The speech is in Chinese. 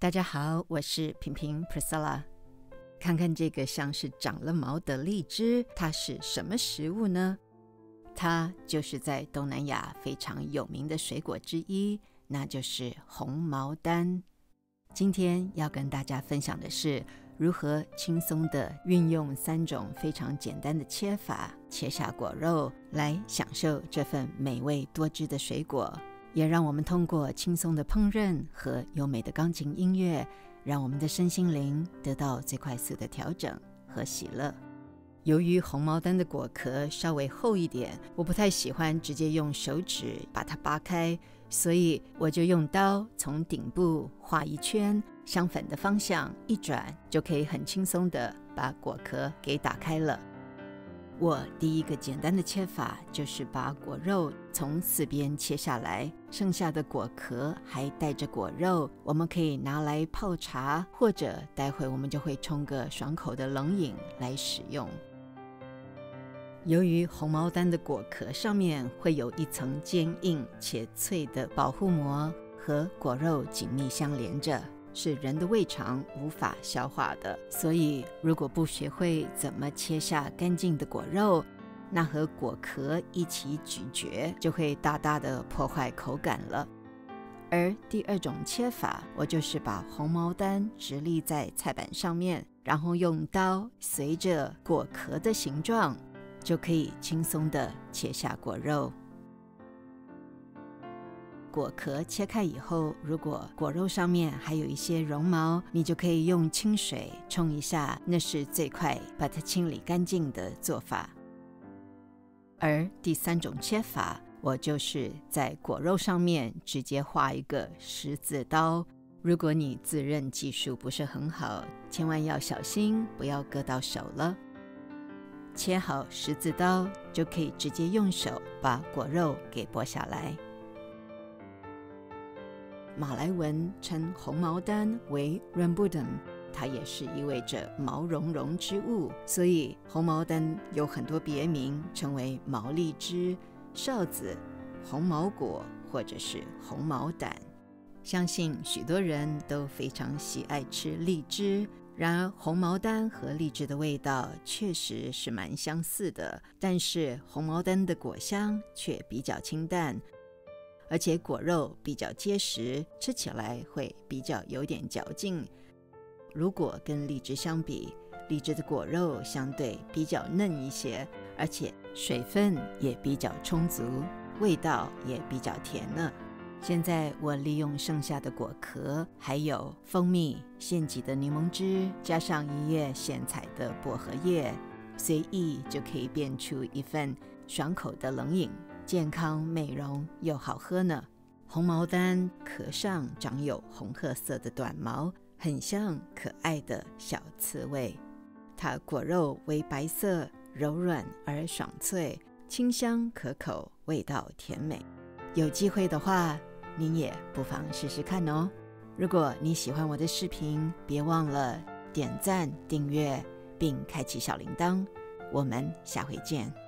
大家好，我是平平 Priscilla。 看看这个像是长了毛的荔枝，它是什么食物呢？它就是在东南亚非常有名的水果之一，那就是红毛丹。今天要跟大家分享的是如何轻松地运用3种非常简单的切法，切下果肉来享受这份美味多汁的水果，也让我们通过轻松的烹饪和优美的钢琴音乐，让我们的身心灵得到最快速的调整和喜乐。由于红毛丹的果壳稍微厚一点，我不太喜欢直接用手指把它扒开，所以我就用刀从顶部画一圈，相反的方向一转，就可以很轻松地把果壳给打开了。我第一个简单的切法就是把果肉从4边切下来，剩下的果壳还带着果肉，我们可以拿来泡茶，或者待会我们就会冲个爽口的冷饮来使用。由于红毛丹的果壳上面会有一层坚硬且脆的保护膜，和果肉紧密相连着，是人的胃肠无法消化的，所以如果不学会怎么切下干净的果肉，那和果壳一起咀嚼就会大大的破坏口感了。而第2种切法，我就是把红毛丹直立在菜板上面，然后用刀随着果壳的形状，就可以轻松地切下果肉。果壳切开以后，如果果肉上面还有一些绒毛，你就可以用清水冲一下，那是最快把它清理干净的做法。而第3种切法，我就是在果肉上面直接画一个十字刀。如果你自认技术不是很好，千万要小心，不要割到手了。切好十字刀，就可以直接用手把果肉给剥下来。马来文称红毛丹为 Rambutan， 它也是意味着毛茸茸之物，所以红毛丹有很多别名，称为毛荔枝、哨子、红毛果或者是红毛胆。相信许多人都非常喜爱吃荔枝，然而红毛丹和荔枝的味道确实是蛮相似的，但是红毛丹的果香却比较清淡，而且果肉比较结实，吃起来会比较有点嚼劲。如果跟荔枝相比，荔枝的果肉相对比较嫩一些，而且水分也比较充足，味道也比较甜呢。现在我利用剩下的果壳，还有蜂蜜、现挤的柠檬汁，加上1叶现采的薄荷叶，随意就可以变出一份爽口的冷饮，健康美容又好喝呢。红毛丹壳上长有红褐色的短毛，很像可爱的小刺猬。它果肉为白色，柔软而爽脆，清香可口，味道甜美。有机会的话，您也不妨试试看哦。如果你喜欢我的视频，别忘了点赞、订阅并开启小铃铛。我们下回见。